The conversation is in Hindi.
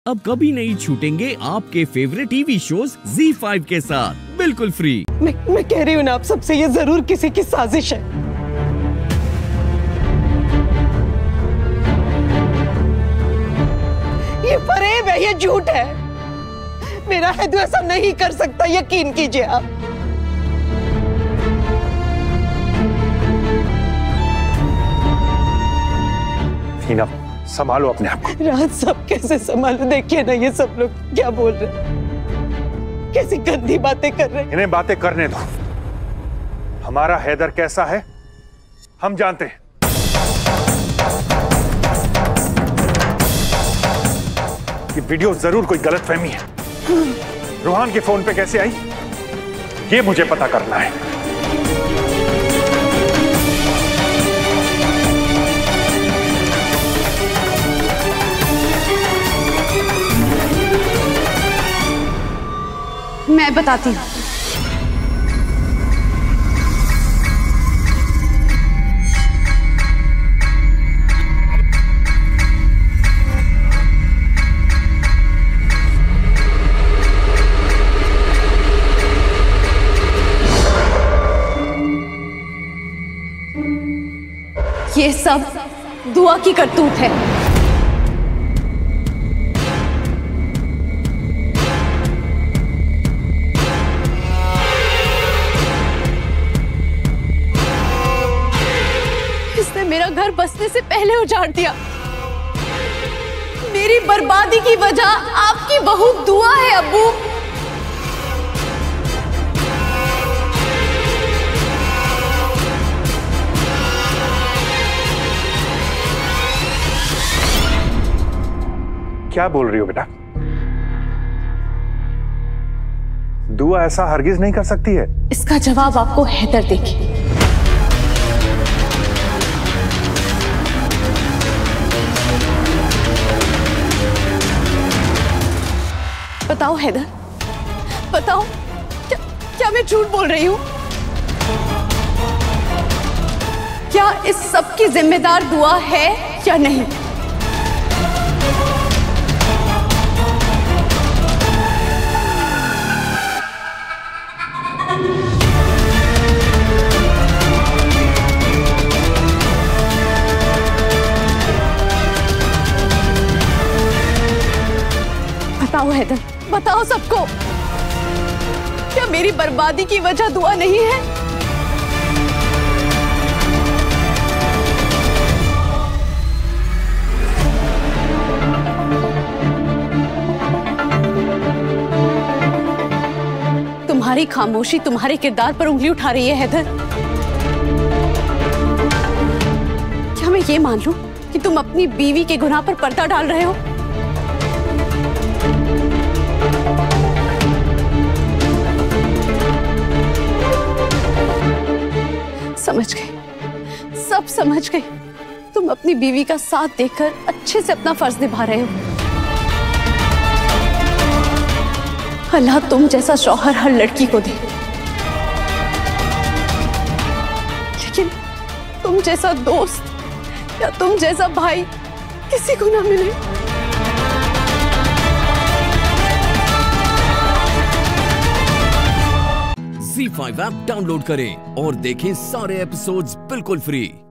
अब कभी नहीं छूटेंगे आपके फेवरेट टीवी शोज ZEE5 के साथ बिल्कुल फ्री। मैं कह रही हूँ ना आप सबसे, ये जरूर किसी की साजिश है। ये फरेब है, ये झूठ है। मेरा हैदू ऐसा नहीं कर सकता, यकीन कीजिए आप। हीना, संभालो अपने आप को। रात सब कैसे संभालो? देखिए ना ये सब लोग क्या बोल रहे हैं, कैसी गंदी बातें कर रहे हैं। इन्हें बातें करने दो। हमारा हैदर कैसा है हम जानते हैं। ये वीडियो जरूर कोई गलतफहमी है। रूहान के फोन पे कैसे आई ये मुझे पता करना है। मैं बताती हूँ। ये सब दुआ की करतूत है। इसने मेरा घर बसने से पहले उजाड़ दिया। मेरी बर्बादी की वजह आपकी बहुत दुआ है अब्बू। क्या बोल रही हो बेटा? दुआ ऐसा हरगिज नहीं कर सकती है। इसका जवाब आपको हैदर देगी। बताओ हैदर, बताओ क्या मैं झूठ बोल रही हूँ? क्या इस सब की जिम्मेदार दुआ है या नहीं? बताओ हैदर, बताओ सबको, क्या मेरी बर्बादी की वजह दुआ नहीं है? तुम्हारी खामोशी तुम्हारे किरदार पर उंगली उठा रही है हैदर। क्या मैं ये मान लूं कि तुम अपनी बीवी के गुनाह पर पर्दा डाल रहे हो? समझ गई, सब समझ गई। तुम अपनी बीवी का साथ देकर अच्छे से अपना फर्ज निभा रहे हो। अल्लाह तुम जैसा शौहर हर लड़की को दे, लेकिन तुम जैसा दोस्त या तुम जैसा भाई किसी को ना मिले। ZEE5 ऐप डाउनलोड करें और देखें सारे एपिसोड्स बिल्कुल फ्री।